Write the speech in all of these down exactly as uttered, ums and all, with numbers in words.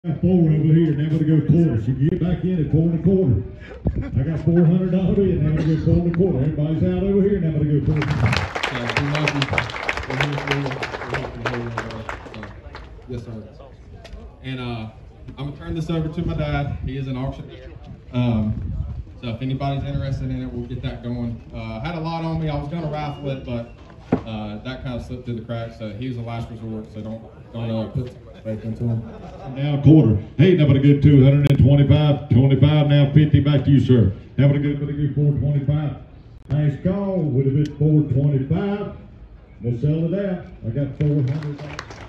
Got four over here, now we're gonna go quarter. So you get back in at four and a quarter. I got four hundred dollars in, now we're gonna go four and a quarter. Everybody's out over here, now we're gonna go quarter. Yeah, we love you. We're here for you. We're here for you. So, yes, sir. And uh, I'm gonna turn this over to my dad. He is an auctioneer. Um, so if anybody's interested in it, we'll get that going. Uh, I had a lot on me. I was gonna raffle it, but uh, that kind of slipped through the cracks. So he was a last resort. So don't don't uh, put too much faith into him. Now a quarter. Hey, now but a good two hundred twenty-five. twenty-five now fifty. Back to you, sir. Now but a good, but a good four twenty-five. Nice call. Would have been four twenty-five. We'll sell it out. I got four hundred.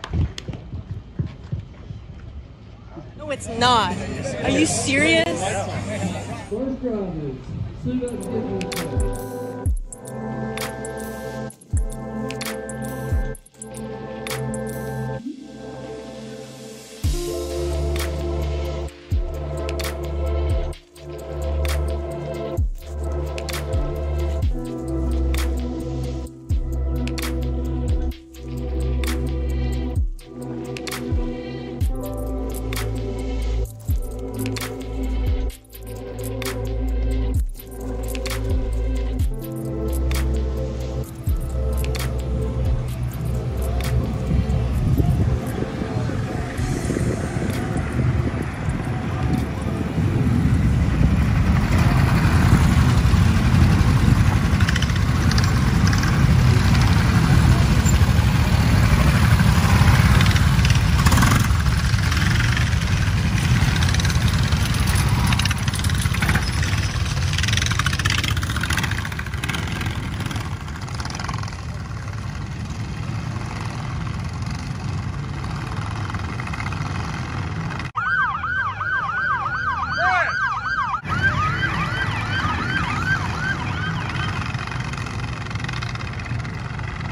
No, it's not. Are you serious? First drivers, suit up and get your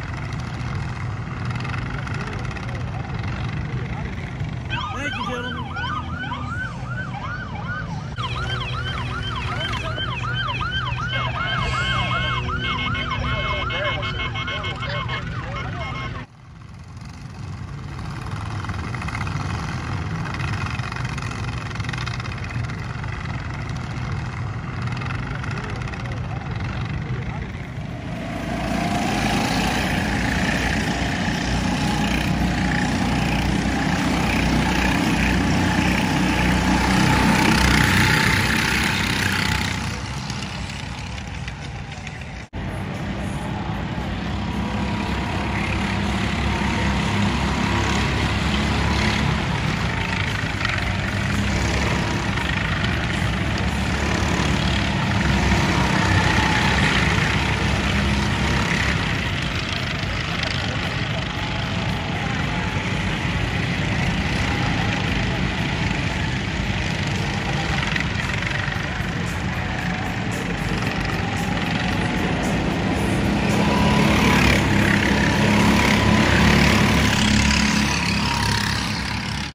Thank you, gentlemen.